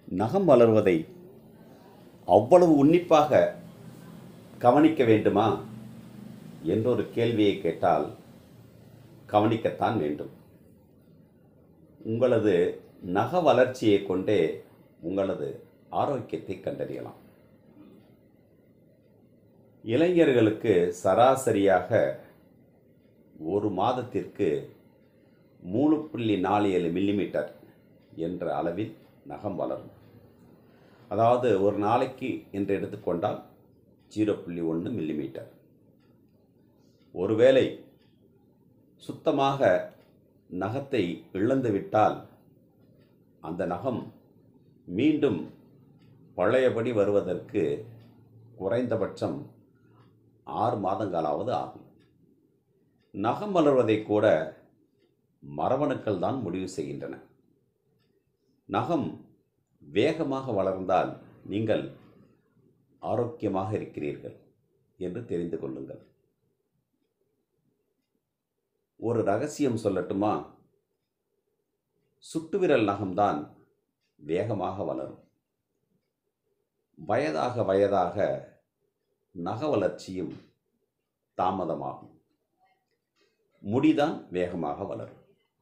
நகம் வளர்வதை அவ்வளவு உன்னிப்பாக கவனிக்க வேண்டுமா என்றொரு கேள்வியை கேட்டால் கவனிக்கத்தான் வேண்டும். உங்களது நக வளர்ச்சியை கொண்டே உங்களது ஆரோக்கியத்தை கண்டறியலாம். இளைஞர்களுக்கு சராசரியாக ஒரு மாதத்திற்கு 3.47 மில்லிமீட்டர் என்ற அளவில் நகம் வளரும். அதாவது ஒரு நாளைக்கு என்று எடுத்துக்கொண்டால் 0.1 மில்லிமீட்டர். ஒருவேளை சுத்தமாக நகத்தை இழந்துவிட்டால் அந்த நகம் மீண்டும் பழையபடி வருவதற்கு குறைந்தபட்சம் 6 மாதங்களாவது ஆகும். நகம் வளர்வதை கூட மரபணுக்கள் தான் முடிவு செய்கின்றன. நகம் வேகமாக வளர்ந்தால் நீங்கள் ஆரோக்கியமாக இருக்கிறீர்கள் என்று தெரிந்து கொள்ளுங்கள். ஒரு ரகசியம் சொல்லட்டுமா? சுட்டுவிரல் நகம்தான் வேகமாக வளரும். வயதாக வயதாக நக வளர்ச்சியும் தாமதமாகும். முடிதான் வேகமாக வளரும்.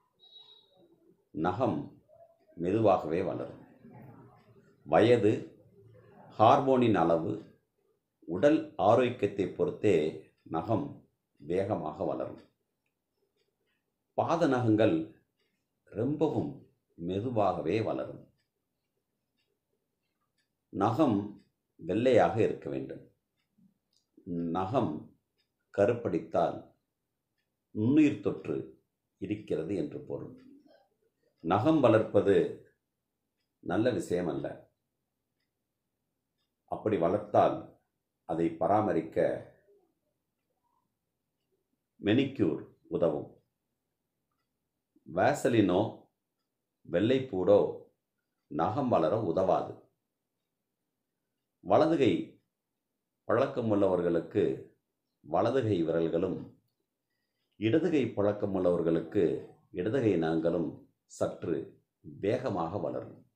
நகம் மெதுவாகவே வளரும். வயது, ஹார்மோனின் அளவு, உடல் ஆரோக்கியத்தை பொறுத்தே நகம் வேகமாக வளரும். பாத நகங்கள் ரொம்பவும் மெதுவாகவே வளரும். நகம் வெள்ளையாக இருக்க வேண்டும். நகம் கருப்படித்தால் நுண்ணுயிர் தொற்று இருக்கிறது என்று பொருள். நகம் வளர்ப்பது நல்ல விஷயம் அல்ல. அப்படி வளர்த்தால் அதை பராமரிக்க மெனிக்யூர் உதவும். வேசலினோ வெள்ளைப்பூடோ நகம் வளர உதவாது. வலதுகை பழக்கமுள்ளவர்களுக்கு வலதுகை விரல்களும், இடதுகை பழக்கமுள்ளவர்களுக்கு இடதுகை நகங்களும் சற்று வேகமாக வளரும்.